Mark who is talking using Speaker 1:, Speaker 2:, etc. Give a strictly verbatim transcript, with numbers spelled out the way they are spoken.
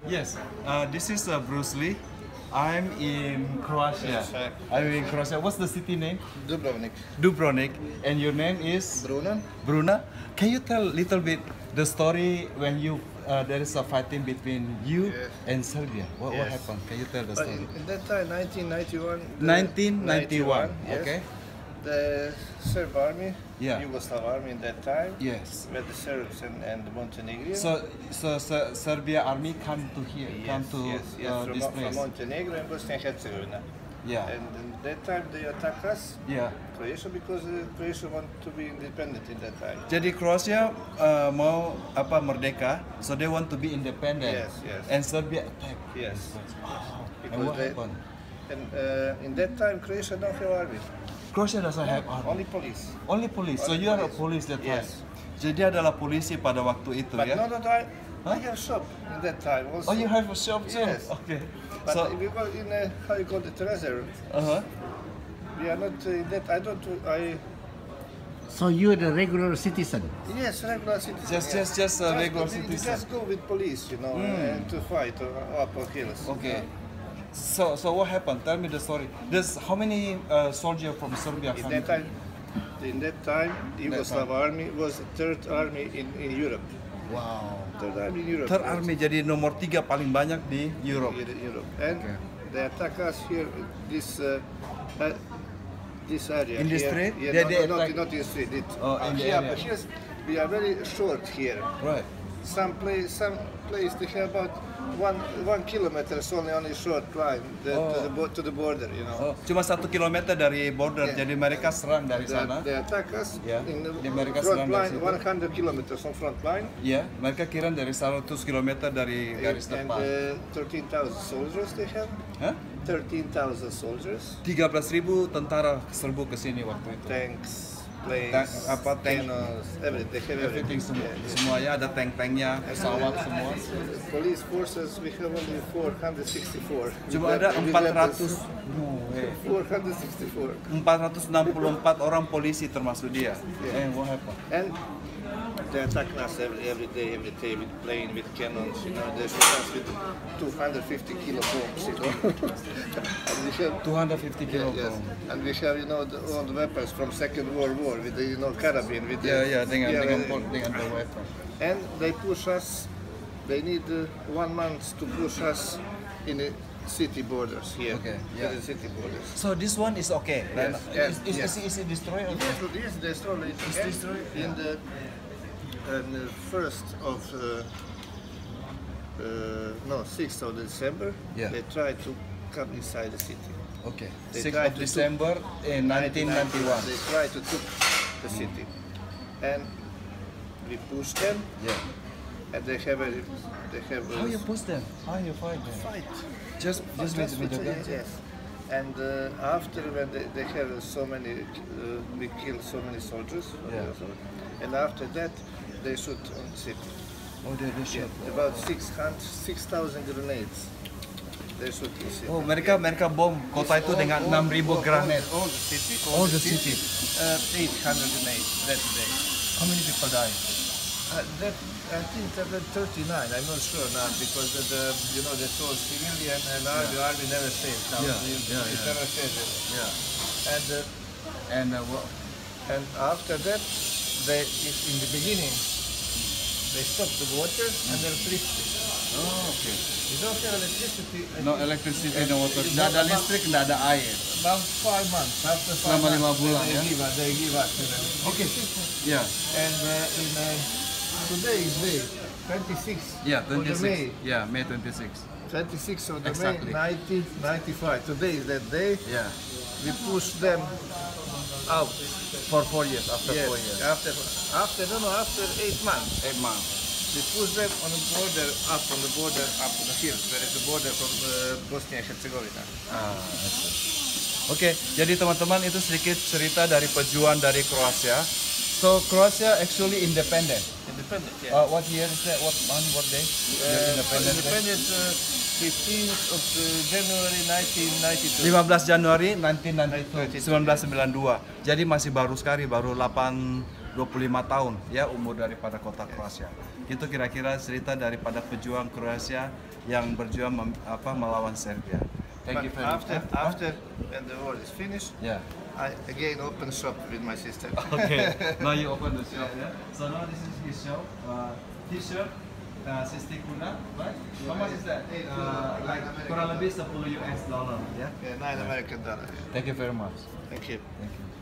Speaker 1: Yes, uh, this is uh, Bruce Lee. I'm in Croatia.
Speaker 2: Yes, hi.
Speaker 1: I'm in Croatia. What's the city name?
Speaker 2: Dubrovnik.
Speaker 1: Dubrovnik. And your name is?
Speaker 2: Bruna?
Speaker 1: Bruna. Can you tell a little bit the story when you uh, there is a fighting between you
Speaker 2: Yes.
Speaker 1: and Serbia? What, what
Speaker 2: Yes.
Speaker 1: happened? Can you tell the
Speaker 2: Uh,
Speaker 1: story?
Speaker 2: in, in that time, nineteen ninety-one. the-
Speaker 1: nineteen ninety-one.
Speaker 2: yes,
Speaker 1: Okay.
Speaker 2: The Serb army,
Speaker 1: Yeah.
Speaker 2: Yugoslav army in that time,
Speaker 1: Yes.
Speaker 2: with the Serbs and, and the Montenegro.
Speaker 1: So, so, so Serbia army come to here,
Speaker 2: yes,
Speaker 1: come to
Speaker 2: yes, yes,
Speaker 1: uh,
Speaker 2: from,
Speaker 1: this
Speaker 2: from
Speaker 1: place.
Speaker 2: Montenegro and Bosnia and Herzegovina.
Speaker 1: Yeah.
Speaker 2: And in that time they attack us,
Speaker 1: Yeah.
Speaker 2: Croatia, because uh, Croatia want to be independent in that time.
Speaker 1: Jadi Croatia uh, mau apa merdeka, so they want to be independent.
Speaker 2: Yes, yes.
Speaker 1: And Serbia attack.
Speaker 2: Yes.
Speaker 1: Oh, and
Speaker 2: Because
Speaker 1: what
Speaker 2: they-
Speaker 1: happened?
Speaker 2: And uh, in that time Croatia don't have army,
Speaker 1: Croatia doesn't have army.
Speaker 2: only police.
Speaker 1: Only police. So
Speaker 2: Only
Speaker 1: you are a
Speaker 2: police.
Speaker 1: police that time.
Speaker 2: Yes.
Speaker 1: Jadi adalah polisi pada waktu itu
Speaker 2: But
Speaker 1: ya.
Speaker 2: no, no, no, I,
Speaker 1: Huh?
Speaker 2: I have shop in that time also.
Speaker 1: Oh, you have a shop too.
Speaker 2: Yes.
Speaker 1: Okay.
Speaker 2: But
Speaker 1: So,
Speaker 2: we go in a, how you call it, reserve.
Speaker 1: uh huh.
Speaker 2: We are not uh, in that. I don't. I
Speaker 3: So you're the regular citizen?
Speaker 2: yes, regular citizen.
Speaker 1: Just-
Speaker 2: yes.
Speaker 1: just- just a regular
Speaker 2: we- we
Speaker 1: citizen.
Speaker 2: Just go with police, you know, and to fight or up or kill us.
Speaker 1: Okay. So, so what happened? Tell me the story. There's how many uh, soldiers from Serbia
Speaker 2: In
Speaker 1: come?
Speaker 2: that time, in that time, Yugoslav army was the third army in, in Europe.
Speaker 1: Wow.
Speaker 2: Third army in Europe.
Speaker 1: Third army jadi nomor tiga paling banyak di Europe.
Speaker 2: In Europe, and
Speaker 1: Okay.
Speaker 2: they attack us here. This. Uh, uh, this area
Speaker 1: In the
Speaker 2: here.
Speaker 1: street?
Speaker 2: Yeah,
Speaker 1: They-
Speaker 2: no,
Speaker 1: they
Speaker 2: no, not,
Speaker 1: attack-
Speaker 2: not in the street. It,
Speaker 1: Oh,
Speaker 2: uh,
Speaker 1: in the
Speaker 2: here,
Speaker 1: area.
Speaker 2: but here's, we are very short here.
Speaker 1: Right.
Speaker 2: Some place, some place they have about one one kilometer only on a short line the, to,
Speaker 1: Oh.
Speaker 2: the, bo- to the border, you know.
Speaker 1: Oh, cuma satu kilometer dari border,
Speaker 2: Yeah.
Speaker 1: jadi mereka serang dari
Speaker 2: They,
Speaker 1: sana.
Speaker 2: they attack us
Speaker 1: Yeah.
Speaker 2: in the
Speaker 1: Di Amerika
Speaker 2: front
Speaker 1: Selatan
Speaker 2: line,
Speaker 1: situ.
Speaker 2: one hundred kilometers on front line,
Speaker 1: Ya, mereka kira dari seratus kilometer dari garis
Speaker 2: and
Speaker 1: depan.
Speaker 2: uh, thirteen thousand soldiers they have.
Speaker 1: Hah?
Speaker 2: thirteen thousand soldiers,
Speaker 1: tiga belas ribu tentara serbu ke sini waktu itu.
Speaker 2: tanks, planes,
Speaker 1: Tank- apa, tank-
Speaker 2: cannons, everything. They have
Speaker 1: Everything
Speaker 2: everything.
Speaker 1: semua,
Speaker 2: Yeah, yeah.
Speaker 1: semuanya ada tank-tanknya, pesawat semua.
Speaker 2: Police forces we have only four hundred sixty-four.
Speaker 1: Cuma ada empat ratus, no way.
Speaker 2: four hundred sixty-four.
Speaker 1: empat ratus enam puluh empat orang polisi termasuk dia. And what happened?
Speaker 2: And they attack us every, every day, every day with plane, with cannons, you know, they shoot us with two hundred fifty kilo bombs, you know. and we have,
Speaker 1: two hundred fifty
Speaker 2: yeah,
Speaker 1: kilogram.
Speaker 2: yes. And we have, you know, the, all the weapons from Second World War with the, you know, carabine, with the,
Speaker 1: Ya, ya, dengan
Speaker 2: yeah,
Speaker 1: dengan
Speaker 2: with-
Speaker 1: pol- dengan the weapon.
Speaker 2: and they push us, they need uh, one month to push us in the city borders here,
Speaker 1: Okay,
Speaker 2: in
Speaker 1: yeah.
Speaker 2: the city borders.
Speaker 1: So this one is okay. right?
Speaker 2: Yes, yes,
Speaker 1: Is, is,
Speaker 2: yes.
Speaker 1: is, is it destroyed? or
Speaker 2: Yes,
Speaker 1: not?
Speaker 2: but yes, they stole it.
Speaker 1: It's
Speaker 2: And
Speaker 1: destroyed?
Speaker 2: in the, on the first of uh, uh, no sixth of December.
Speaker 1: Yeah.
Speaker 2: They tried to come inside the city.
Speaker 1: Okay.
Speaker 2: They
Speaker 1: sixth
Speaker 2: tried
Speaker 1: of
Speaker 2: to
Speaker 1: December in nineteen ninety-one.
Speaker 2: They tried to took the city, and we pushed them,
Speaker 1: Yeah.
Speaker 2: and they have a they have a
Speaker 1: How you push them? How you fight them?
Speaker 2: fight.
Speaker 1: Just just with,
Speaker 2: Just
Speaker 1: with the
Speaker 2: with-
Speaker 1: guns?
Speaker 2: yes. And uh, after when they, they have so many, uh, we kill so many soldiers.
Speaker 1: Yeah.
Speaker 2: And after that, they shoot on the city.
Speaker 1: Oh, they, they shoot.
Speaker 2: About six hundred, six thousand grenades. They shoot the city.
Speaker 1: Oh, mereka mereka bom kota itu
Speaker 2: All-
Speaker 1: dengan
Speaker 2: all-
Speaker 1: enam ribu
Speaker 2: all-
Speaker 1: granat.
Speaker 2: All, all the city.
Speaker 1: All the city.
Speaker 2: Uh, eight hundred grenades that day.
Speaker 1: How many people die?
Speaker 2: Uh, that I think that that thirty-nine. I'm not sure now because the, the you know they told civilian and army army never says now.
Speaker 1: Yeah,
Speaker 2: It,
Speaker 1: yeah,
Speaker 2: it
Speaker 1: yeah.
Speaker 2: never says it.
Speaker 1: Yeah.
Speaker 2: And uh,
Speaker 1: And uh, what?
Speaker 2: and after that, they if in the beginning they stop the water and electricity.
Speaker 1: Oh, okay.
Speaker 2: You don't have electricity. I
Speaker 1: No
Speaker 2: think
Speaker 1: electricity,
Speaker 2: And
Speaker 1: no water.
Speaker 2: it's
Speaker 1: Tidak ada
Speaker 2: about-
Speaker 1: listrik, tidak ada air.
Speaker 2: About five months. After five
Speaker 1: Selama lima
Speaker 2: months,
Speaker 1: bulan,
Speaker 2: they,
Speaker 1: ya?
Speaker 2: give us. They give us. you know.
Speaker 1: Okay. Yeah.
Speaker 2: And uh, in uh, today is May twenty-sixth.
Speaker 1: Yeah,
Speaker 2: of the May.
Speaker 1: twenty-six. Yeah, May twenty-sixth.
Speaker 2: twenty-sixth of the
Speaker 1: Exactly.
Speaker 2: May nineteen ninety-five. Today is that day.
Speaker 1: Yeah.
Speaker 2: We push them out.
Speaker 1: For four years, after
Speaker 2: Yes.
Speaker 1: four years.
Speaker 2: After after no no after eight months.
Speaker 1: Eight months.
Speaker 2: We push them on the border up on the border up on the hills where is the border from uh, Bosnia and Herzegovina.
Speaker 1: Ah, I see. Oke, jadi teman-teman itu sedikit cerita dari pejuang dari Croatia. So Croatia actually independent.
Speaker 2: Independent, yeah.
Speaker 1: Uh, what year is that? What month? What day? Your
Speaker 2: Uh,
Speaker 1: independent day?
Speaker 2: independent uh, fifteenth of uh, January nineteen ninety-two.
Speaker 1: lima belas Januari seribu sembilan ratus sembilan puluh dua.
Speaker 2: nineteen ninety-two.
Speaker 1: seribu sembilan ratus sembilan puluh dua. Jadi masih baru sekali, baru delapan dua puluh lima tahun ya umur daripada kota Croatia. Itu kira-kira cerita daripada pejuang Croatia yang berjuang mem, apa melawan Serbia. Thank you
Speaker 2: But
Speaker 1: very much.
Speaker 2: after,
Speaker 1: Huh?
Speaker 2: after when the war is finished,
Speaker 1: Yeah.
Speaker 2: I again open shop with my sister.
Speaker 1: Okay. Now you open the shop, yeah. So now this is his shop. Uh, T-shirt, uh, sixty kuna, right? How much is that? Uh, like kurang lebih sepuluh U S dollar, ya.
Speaker 2: Yeah, nine American dollars.
Speaker 1: Thank you very much.
Speaker 2: Thank you.
Speaker 1: Thank you.